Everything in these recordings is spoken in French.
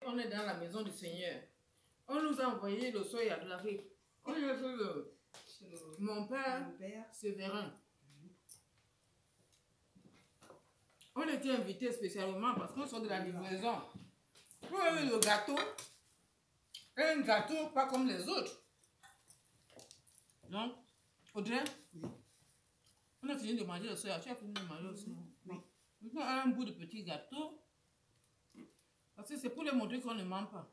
on est dans la maison du Seigneur. On nous a envoyé le soya de l'Afrique. On a fait mon père, Séverin. On était invités spécialement parce qu'on sort de la livraison. Pour le gâteau, un gâteau pas comme les autres. Donc, Audrey, on a fini de manger le soya. Tu as fini de manger aussi. Oui. On a un bout de petit gâteau. Parce que c'est pour les montrer qu'on ne ment pas.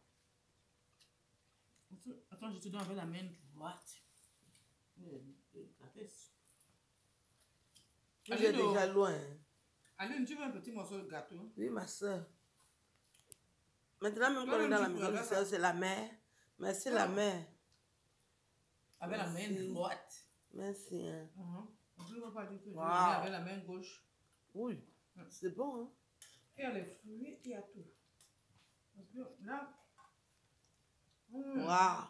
Attends, je te donne avec la main droite. Vous êtes déjà loin. Aline, tu veux un petit morceau de gâteau? Oui, ma soeur. Maintenant, même quand on est dans la maison du Seigneur, c'est la mère. Merci, la mère. Avec la main droite. Merci. Hein. Je ne veux pas dire que je Wow. avec la main gauche. Oui, c'est bon. Hein? Il y a les fruits, il y a tout. Parce que là... Wow.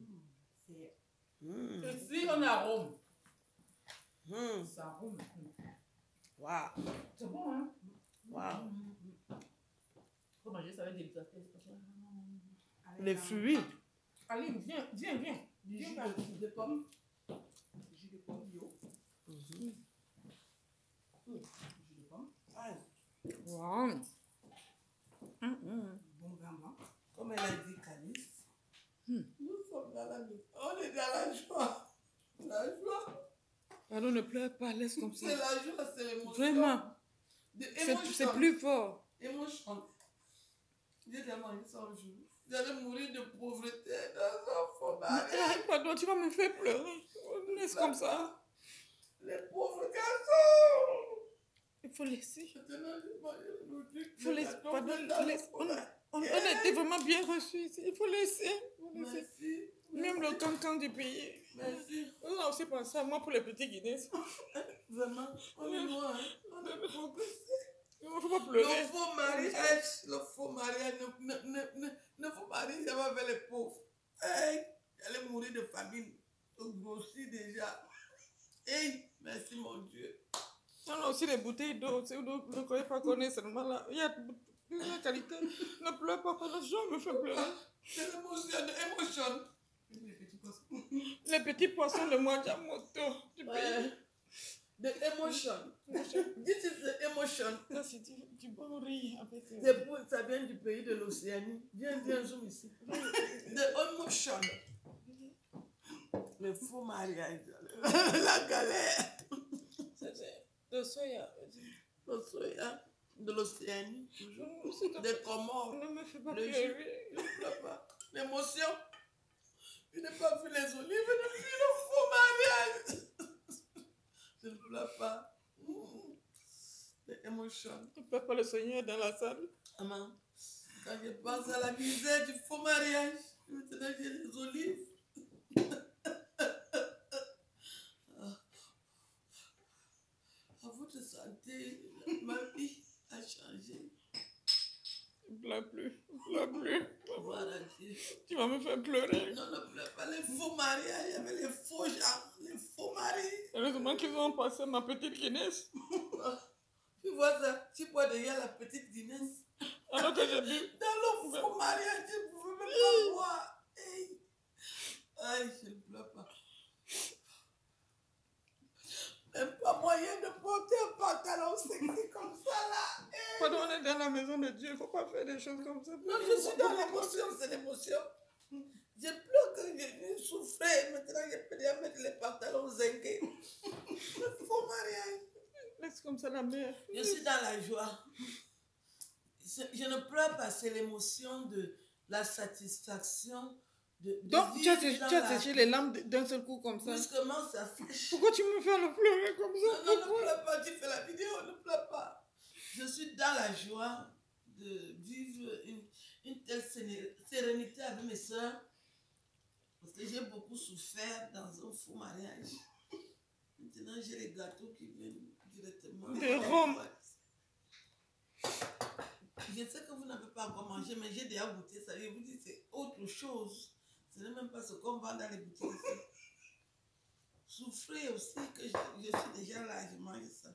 Ici, on arôme. Ça arôme. Wow. C'est bon, hein? Wow. Faut manger ça avec des délicatesse. Les fruits. Aline, viens. Du jus de pomme. Du jus de pomme bio. Du jus de pomme. Wow. Bon gamin. Comme elle a dit, Calice. Nous sommes dans la maison. On est dans la joie. La joie. Pardon, ne pleure pas, laisse comme ça. C'est la joie, c'est l'émotion. Vraiment. C'est plus fort. Émotion. J'ai tellement eu ça un jour. J'allais mourir de pauvreté dans un faux mariage. Pardon, tu vas me faire pleurer. Laisse comme ça. Les pauvres garçons. Il faut laisser. Maintenant, j'ai mangé le truc. Il faut laisser. Pardon, laisse. On a été vraiment bien reçus ici. Il faut laisser. Merci. Même le cancan du pays. Merci. On a aussi pensé à moi pour les petits Guinéens. Vraiment, on est loin. Hein? On est progressé. Il ne faut pas pleurer. Le faux mariage, ne faut pas dire jamais avec les pauvres. Hey, j'allais mourir de famine. Je grossis déjà. Hey, merci mon Dieu. On a aussi les bouteilles d'eau. Vous ne croyez pas qu'on est seulement là. Il y a la qualité. Ne pleure pas, la joie me fait pleurer. C'est l'émotion. Les petits poissons de Moindjamoto du pays. The emotion. This is the emotion. Ça, c'est du bon riz. Ça vient du pays de l'Océanie. Viens, zoom ici. The emotion. Le faux mariage. La galère. C'est le soya. Le soya. De l'Océanie. Des Comores. Ne me fais pas pleurer. Ne pleure pas. L'émotion. Je n'ai pas vu les olives, je n'ai vu le faux mariage. Je ne pleure pas. L'émotion. Ne pleure pas, le Seigneur dans la salle. Maman, quand je pense à la misère du faux mariage, maintenant j'ai les olives. À votre santé, ma vie a changé. Ne pleure plus. Ne pleure plus. Voilà, Dieu. Tu vas me faire pleurer. Non, ne pleure pas. Les faux mariages, il y avait les faux gens, les faux maris. Heureusement qu'ils ont passé ma petite Guinness. Tu vois ça, tu vois déjà la petite Guinness. Alors que j'ai bu. Dans le faux mariage, tu ne pouvais même pas boire. Hey. Aïe, je ne pleure pas. Même pas moyen de porter un pantalon sexy comme ça là. Hey. Pardon, on est dans la maison de Dieu. Il ne faut pas faire des choses comme ça. Non, je suis dans l'émotion, c'est l'émotion. J'ai peur que je souffrais. Maintenant, je peux déjà mettre les pantalons zingués. Le faux mariage. Laisse comme ça la mère. Je suis dans la joie. Je ne pleure pas, c'est l'émotion de la satisfaction. Donc, tu as séché les larmes d'un seul coup comme ça. Brusquement, ça fait. Pourquoi tu me fais le pleurer comme ça? Non, ne pleure pas, tu fais la vidéo, ne pleure pas. Je suis dans la joie de vivre une telle sérénité avec mes soeurs. Parce que j'ai beaucoup souffert dans un faux mariage. Maintenant, j'ai les gâteaux qui viennent directement de Rome. Je sais que vous n'avez pas encore mangé, mais j'ai déjà goûté ça. Je vous dis, c'est autre chose. Ce n'est même pas ce qu'on vend dans les boutiques ici. Souffrez aussi que je suis déjà là, je mange ça.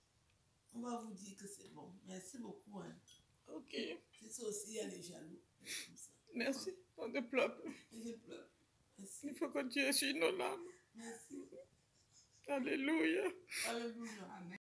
On va vous dire que c'est bon. Merci beaucoup. Hein. Ok. C'est ça aussi, il y a les jaloux. Merci. On ne pleure plus. Je pleure. Merci. Il faut que Dieu essuie nos larmes. Merci. Alléluia. Alléluia.